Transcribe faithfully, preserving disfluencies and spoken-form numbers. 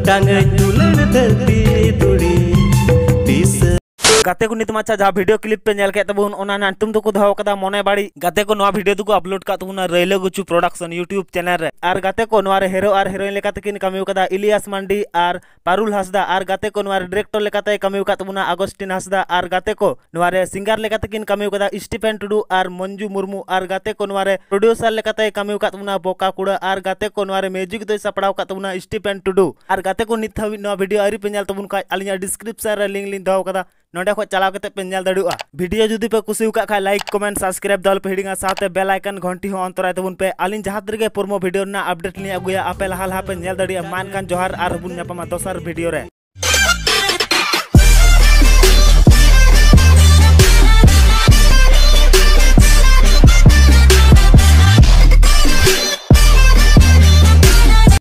गाते को नित माचा जहाँ वीडियो क्लिप पे नेल के तबुन ओना नाटुम तो को दहो कदा मोने बाड़ी गाते को नवा वीडियो को अपलोड का तबुना रेले गुचु प्रोडक्शन यूट्यूब चैनल रे आर गाते को नवा हेरो आर हीरोइन लेका तकिन कमियो कदा इलियास मांडी आर पारुल हासदा आर गाते को नवा डायरेक्टर लेका ते कमियो का तबुना अगस्टिन हासदा आर गाते को नवा सिंगर लेका तकिन कमियो कदा स्टीफेन टुडू आर मंजू मुर्मू आर गाते को नवा प्रोड्यूसर लेका ते कमियो का तबुना बोका कुड़ा आर गाते को नवा म्यूजिक दो सपड़ाव का तबुना स्टीफेन टुडू आर गाते को नित हबी नवा वीडियो आरी पे नेल तबुन का अलिया डिस्क्रिप्शन रे लिंक लिंक दहो कदा नोडे खो चलाव कते पे नेल दाड़ुआ वीडियो जुदी पे कुसी का खाय लाइक कमेंट सब्सक्राइब दल पे हिडिंगा साथे बेल आइकन घंटी हो अंतराय तबुन पे आलिन जहां तरीके परमो वीडियो ना अपडेट नि अगुया आपे लहा लहा पे नेल दाड़िया मान कान जोहार आर बुन न्यापामा दोसर वीडियो रे।